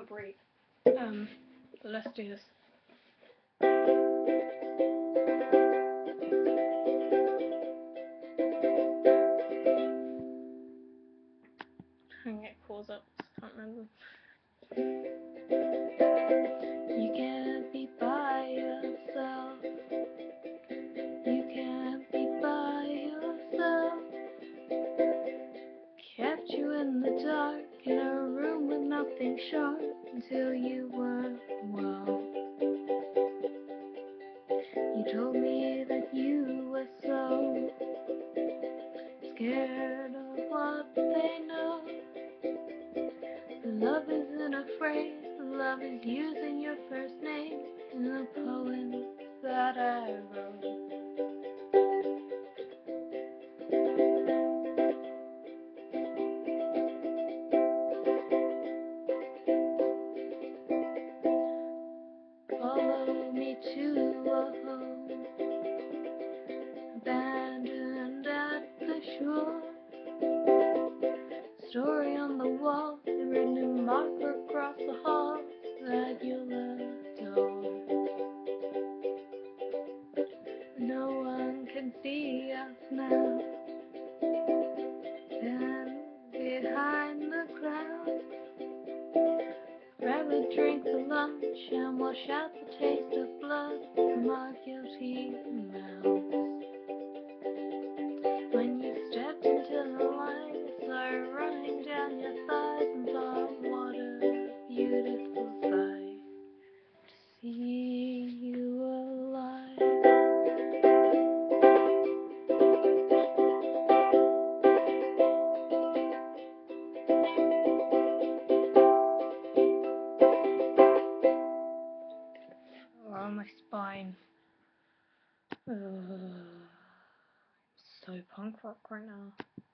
can't breathe. But let's do this. I can get chords up, I can't remember. You can't be by yourself. You can't be by yourself. Kept you in the dark in a room with nothing sharp until you were well. You told me that you were so scared of what they know. Love isn't afraid, love is using your first name in the poem that I wrote. Follow me to a home abandoned at the shore. Story on the wall, written in marker across the hall that you'll adore. No one can see us now, and behind the clouds, grab a drink for lunch and wash out the taste of blood from our guilty mouths. When you stepped into the light, it started running down your thighs and thought, what a beautiful sight to see you alive. Oh, my spine. So punk rock right now.